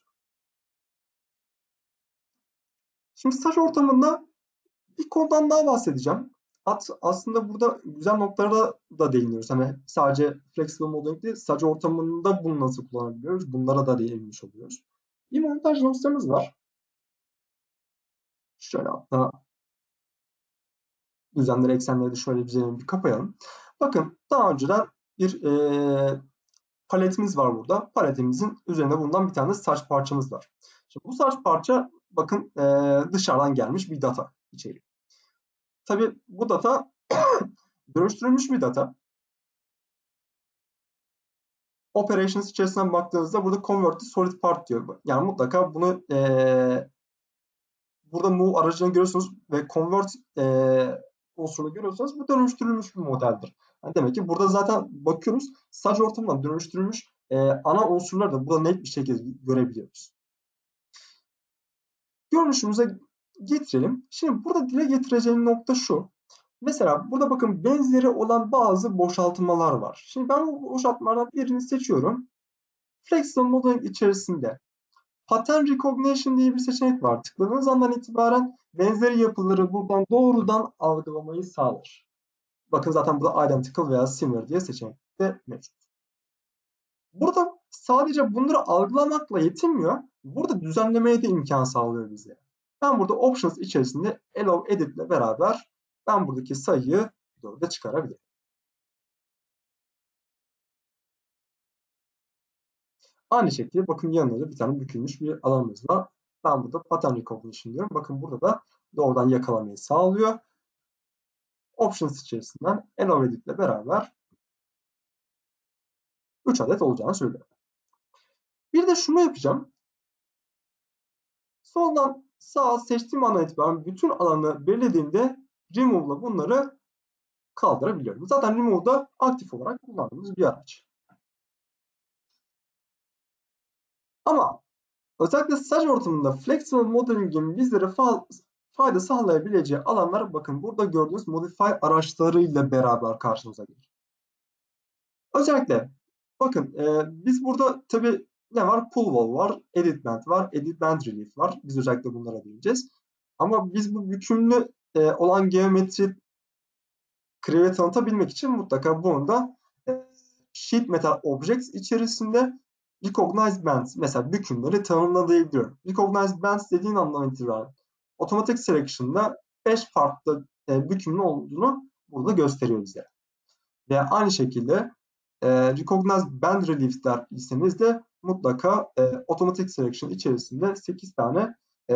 Şimdi saç ortamında bir konudan daha bahsedeceğim. Aslında burada güzel noktalara da değiniyoruz. Hani sadece flexible modeling değil, saç ortamında bunu nasıl kullanabiliyoruz? Bunlara da değinmiş oluyoruz. Bir montaj dosyamız var. Şöyle hatta düzenleri, eksenleri de şöyle bir kapayalım. Bakın daha önceden bir paletimiz var burada. Paletimizin üzerinde bulunan bir tane saç parçamız var. Şimdi bu saç parça bakın dışarıdan gelmiş bir data içeriyor. Tabii bu data dönüştürülmüş bir data. Operations içerisinden baktığınızda burada convert to solid part diyor. Yani mutlaka bunu burada move aracını görüyorsunuz ve convert unsurunu görüyorsanız bu dönüştürülmüş bir modeldir. Yani demek ki burada zaten bakıyoruz saç ortamından dönüştürülmüş ana unsurları da burada net bir şekilde görebiliyoruz. Görünüşümüze getirelim. Şimdi burada dile getireceğim nokta şu. Mesela burada bakın benzeri olan bazı boşaltmalar var. Şimdi ben bu boşaltmalardan birini seçiyorum. Flexible Modeling içerisinde Pattern Recognition diye bir seçenek var. Tıkladığınız andan itibaren benzeri yapıları buradan doğrudan algılamayı sağlar. Bakın zaten burada Identical veya Similar diye seçenek de mevcut. Burada sadece bunları algılamakla yetinmiyor. Burada düzenlemeye de imkan sağlıyor bize. Ben burada Options içerisinde Allow Edit ile beraber ben buradaki sayıyı 4'e çıkarabilirim. Aynı şekilde bakın yanında da bir tane bükülmüş bir alanımız var. Ben burada Pattern Recognition diyorum. Bakın burada da doğrudan yakalamayı sağlıyor. Options içerisinden Allow Edit ile beraber 3 adet olacağını söylüyor. Bir de şunu yapacağım. Soldan sağa seçtiğim andan itibaren bütün alanı belirlediğimde Remove ile bunları kaldırabiliyorum. Zaten Remove'da aktif olarak kullandığımız bir araç. Ama özellikle staj ortamında Flexible Modeling'in bizlere fayda sağlayabileceği alanlar, bakın burada gördüğünüz Modify araçlarıyla beraber karşımıza gelir. Özellikle bakın biz burada tabii ne var? Pull Wall var, Edit Band var, Edit Band Relief var. Biz özellikle bunlara değineceğiz. Ama biz bu bükümlü olan geometri Create tanıtabilmek için mutlaka bunu da Sheet Metal Objects içerisinde Recognize Bands, mesela bükümleri tanımlayabiliyor. Recognize Bands dediğin andan itibaren Automatic Selection'da 5 farklı bükümün olduğunu burada gösteriyor bize. Ve aynı şekilde Recognize Band Relief derseniz de mutlaka Automatic Selection içerisinde 8 tane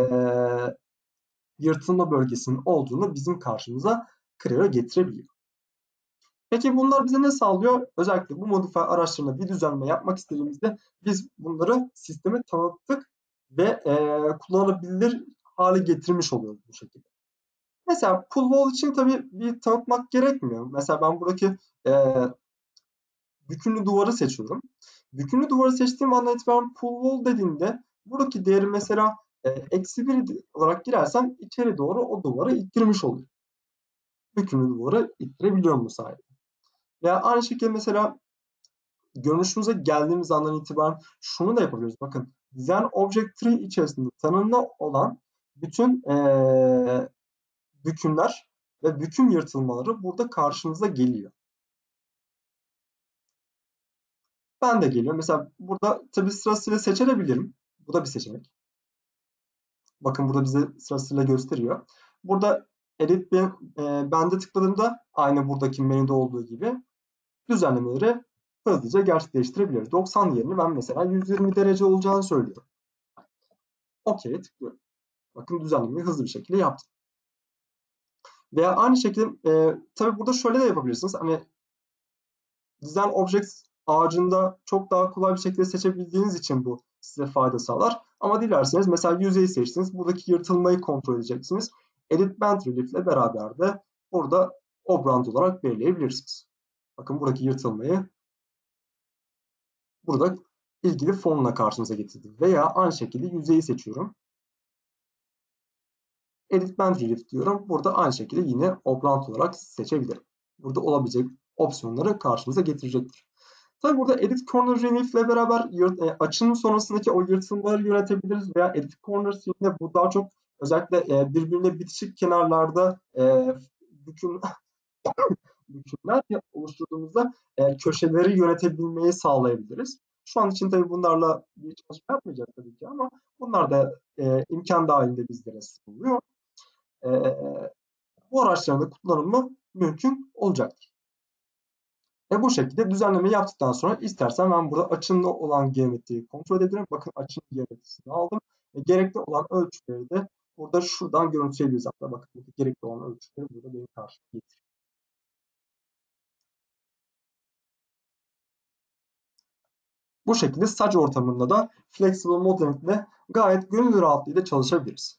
yırtılma bölgesinin olduğunu bizim karşımıza Creo getirebiliyor. Peki bunlar bize ne sağlıyor? Özellikle bu modifier araçlarına bir düzenleme yapmak istediğimizde biz bunları sisteme tanıttık ve kullanılabilir hale getirmiş oluyoruz bu şekilde. Mesela pull wall için tabii bir tanıtmak gerekmiyor. Mesela ben buradaki bükümlü duvarı seçiyorum. Bükümlü duvarı seçtiğim andan itibaren pull wall dediğinde buradaki değeri mesela -1 olarak girersem içeri doğru o duvarı ittirmiş oluyor. Bükümlü duvarı ittirebiliyorum bu sayede. Veya aynı şekilde mesela görünüşümüze geldiğimiz andan itibaren şunu da yapabiliriz. Bakın Design Object Tree içerisinde tanımlı olan bütün bükümler ve büküm yırtılmaları burada karşımıza geliyor. Ben de geliyor. Mesela burada tabi sırasıyla seçebilirim. Bu da bir seçenek. Bakın burada bize sırasıyla gösteriyor. Burada Edit Band'e tıkladığımda aynı buradaki menüde olduğu gibi düzenlemeleri hızlıca gerçekleştirebiliyoruz. 90 yerini ben mesela 120 derece olacağını söylüyorum. OK'ye tıklıyorum. Bakın düzenlemeyi hızlı bir şekilde yaptım. Veya aynı şekilde tabii burada şöyle de yapabilirsiniz. Hani Design Objects ağacında çok daha kolay bir şekilde seçebildiğiniz için bu size fayda sağlar. Ama dilerseniz mesela yüzeyi seçtiniz. Buradaki yırtılmayı kontrol edeceksiniz. Edit Band Relief ile beraber de burada obrand olarak belirleyebilirsiniz. Bakın buradaki yırtılmayı burada ilgili fonla karşımıza getirdim. Veya aynı şekilde yüzeyi seçiyorum. Edit Band Relief diyorum. Burada aynı şekilde yine obrand olarak seçebilirim. Burada olabilecek opsiyonları karşımıza getirecektir. Tabii burada Edit Corner Relief ile beraber açının sonrasındaki o yırtılmaları yönetebiliriz veya Edit Corners yine bu daha çok özellikle birbirine bitişik kenarlarda bükümler oluşturduğumuzda köşeleri yönetebilmeyi sağlayabiliriz. Şu an için tabii bunlarla bir çalışma yapmayacağız tabii ki ama bunlar da imkan dahilinde bizlere sunuluyor. Bu araçların da kullanımı mümkün olacaktır. Bu şekilde düzenleme yaptıktan sonra istersen ben burada açımlı olan geometriyi kontrol edebilirim. Bakın açım geometrisini aldım. Gerekli olan ölçüleri de burada şuradan görüntüleyebiliriz. Hatta bakın burada gerekli olan ölçüleri burada benim karşıma getiriyor. Bu şekilde staj ortamında da Flexible Modeling ile gayet gönül rahatlığıyla çalışabiliriz.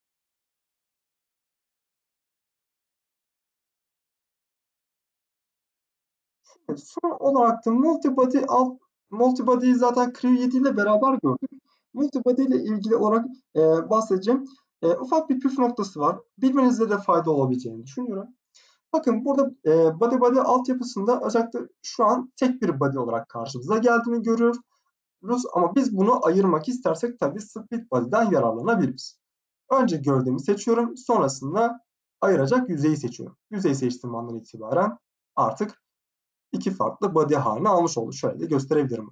Son olarak da Multibody'yi zaten Creo 7 ile beraber gördük. Multibody ile ilgili olarak bahsedeceğim. Ufak bir püf noktası var. Bilmenizde de fayda olabileceğini düşünüyorum. Bakın burada body altyapısında özellikle şu an tek bir body olarak karşımıza geldiğini görüyoruz. Ama biz bunu ayırmak istersek tabii split body'den yararlanabiliriz. Önce gövdemi seçiyorum. Sonrasında ayıracak yüzeyi seçiyorum. Yüzeyi seçtiğim andan itibaren artık iki farklı body haline almış oldu. Şöyle de gösterebilirim.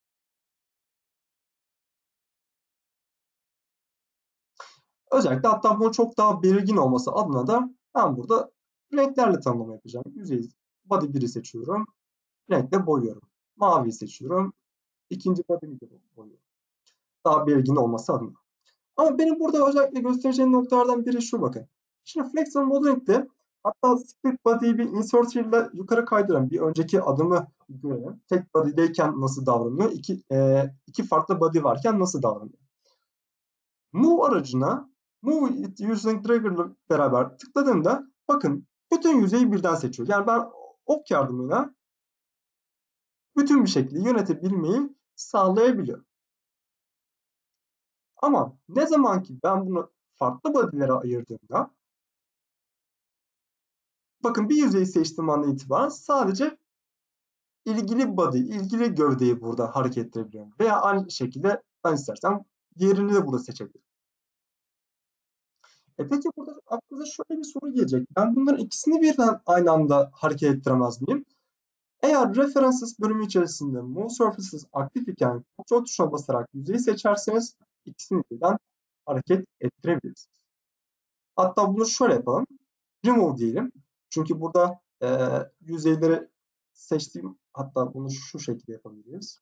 Özellikle hatta bunun çok daha belirgin olması adına da ben burada renklerle tanımlama yapacağım. Yüzeyi body 1'i seçiyorum. Renkle boyuyorum. Maviyi seçiyorum. İkinci body'mi de boyuyorum. Daha belirgin olması adına. Ama benim burada özellikle göstereceğim noktalardan biri şu, bakın. Şimdi Flexible Modeling'de hatta Split Body'yi bir inserter ile yukarı kaydıran bir önceki adımı görelim. Tek body'deyken nasıl davranıyor? İki farklı body varken nasıl davranıyor? Move aracına Move it using Dragger ile beraber tıkladığımda bakın bütün yüzeyi birden seçiyor. Yani ben ok yardımıyla bütün bir şekilde yönetebilmeyi sağlayabiliyor. Ama ne zaman ki ben bunu farklı body'lere ayırdığımda, bakın bir yüzeyi seçtiğim andan itibaren sadece ilgili body, ilgili gövdeyi burada hareket ettirebiliyorum. Veya aynı şekilde ben istersem diğerini de burada seçebilirim. Peki burada aklınıza şöyle bir soru gelecek. Ben bunların ikisini birden aynı anda hareket ettiremez miyim? Eğer References bölümü içerisinde Move Surfaces aktif iken kontrol tuşuna basarak yüzeyi seçerseniz ikisini birden hareket ettirebilirsiniz. Hatta bunu şöyle yapalım. Remove diyelim. Çünkü burada yüzeyleri seçtiğim, hatta bunu şu şekilde yapabiliriz.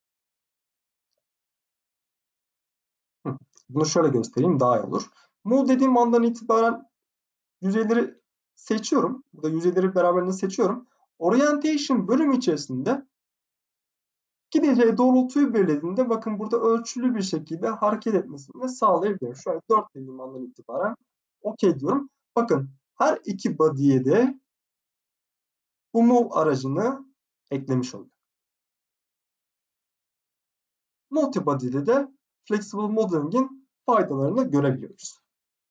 Bunu şöyle göstereyim, daha iyi olur. Move dediğim andan itibaren yüzeyleri seçiyorum. Burada yüzeyleri beraberinde seçiyorum. Orientation bölümü içerisinde gideceği doğrultuyu belirlediğinde bakın burada ölçülü bir şekilde hareket etmesini sağlayabiliyorum. Şöyle 4 dediğim andan itibaren OK diyorum. Bakın her iki body'ye de bu move aracını eklemiş olduk. Multibody'de de Flexible Modeling'in faydalarını görebiliyoruz.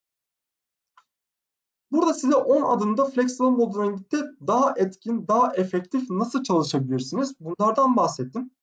Burada size 10 adımda Flexible Modeling'de daha etkin, daha efektif nasıl çalışabilirsiniz? Bunlardan bahsettim.